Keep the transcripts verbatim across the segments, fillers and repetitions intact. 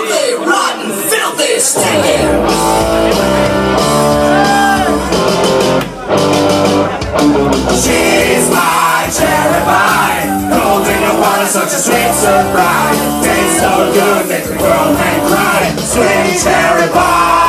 Filthy, rotten, filthy, stinking. She's my cherry pie, cold in your water, such a sweet surprise. Tastes so good, makes me groan and cry. Sweet cherry pie.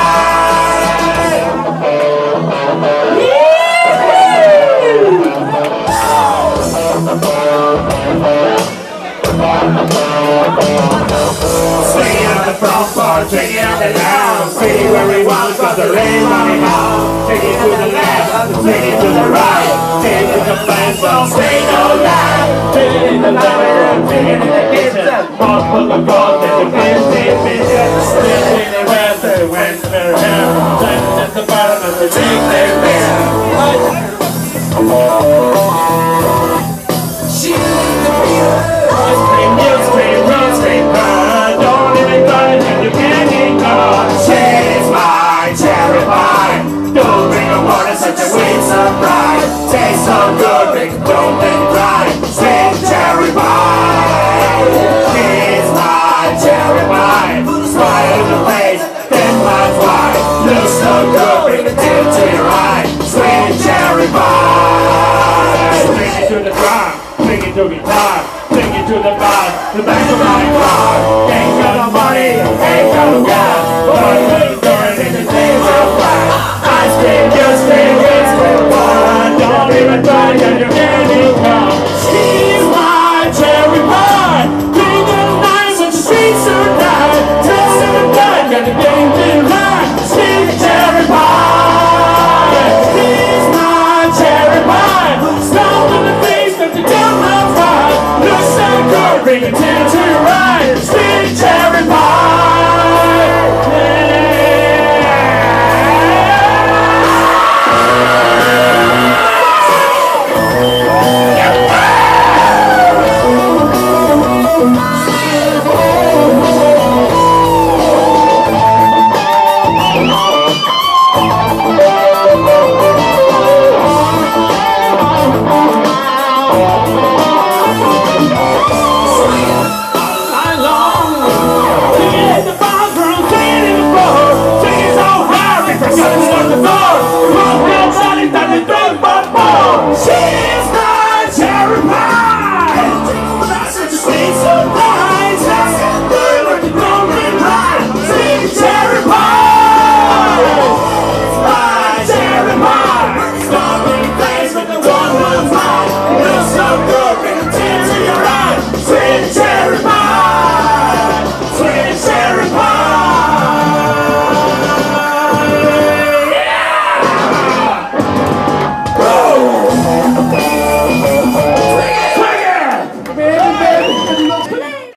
Swinging on the front bar, swinging on the lounge, swinging where we want, cause there ain't money now. Swinging to the left, swinging to the right, swinging to the fence, don't swing no loud. Swinging in the living room, swinging in the kitchen, multiple the cross, there's a fifteen vision. Swinging in Western, Western hair, swinging at the bottom of the big, big, big.